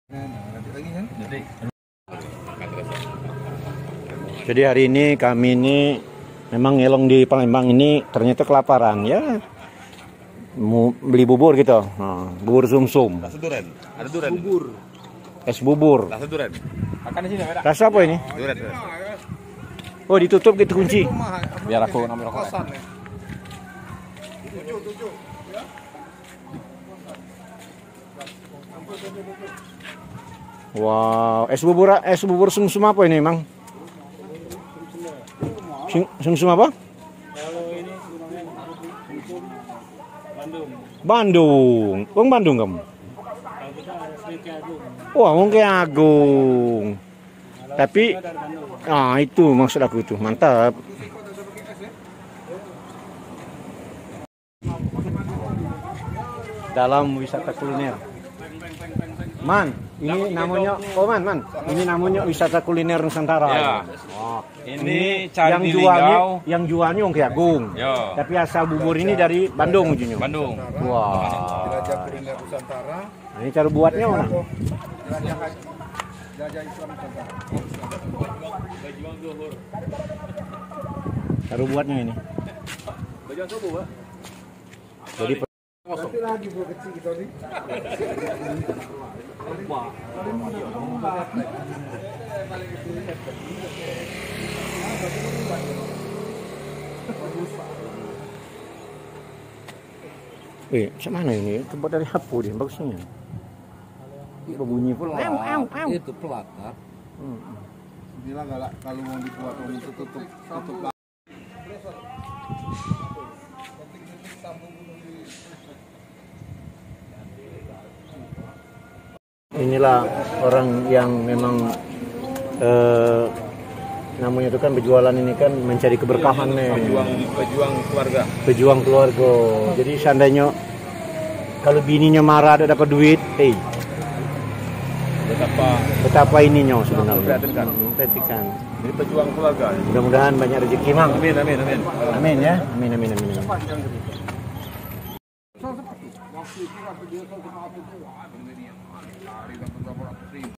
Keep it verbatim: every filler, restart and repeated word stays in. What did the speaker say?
Jadi hari ini kami ini memang ngelong di Palembang ini ternyata kelaparan ya. Mau beli bubur gitu. Nah, bubur sumsum. Rasa duren. Ada duren. Bubur. Es bubur. Rasa duren. Makan di sini, ada. Rasa apa ini? Duren. duren. Oh, ditutup gitu kunci. Biar aku ngambil rokok. Wow, es bubur es bubur sumsum apa ini, Mang? Sumsum apa? Kalau ini sumsum Bandung. Bandung. Wong Bandung kamu? Kalau kita Srike Agung. Wah, wong ke Agung. Tapi Dari Bandung. ah itu maksud aku tuh, mantap. Dalam wisata kuliner. Man, ini namanya, oh man, man, ini namanya wisata kuliner Nusantara. Ya. Oh, Ini cari yang di jualnya, Linggau. yang jualnya Ong Agung. Ya. Tapi asal bubur ini dari Bandung ujungnya. Bandung. Wah. Jelajah kuliner Nusantara. Nah, ini cara buatnya mana? Jelajah jelajah Islam Nusantara. Cara buatnya ini. Jadi Nanti lagi bu kecil gitu nih. Eh, macam mana ini? Terbuat dari hapu dia, bagusnya. Berbunyi pula. Au, au, au. Itu pelata. Hmm. Inilah galak kalau mau dibuat mau itu tutup tutup. Inilah orang yang memang eh, namanya itu kan berjualan ini kan mencari keberkahan nih. Pejuang pejuang keluarga. Pejuang keluarga. Jadi seandainya kalau bininya marah ada dapat duit, eh Betapa betapa ininya sebenarnya. memprihatinkan. Memprihatinkan. Jadi pejuang keluarga. Mudah-mudahan banyak rezeki, Mang. Amin amin amin. Amin ya. Amin amin amin. amin.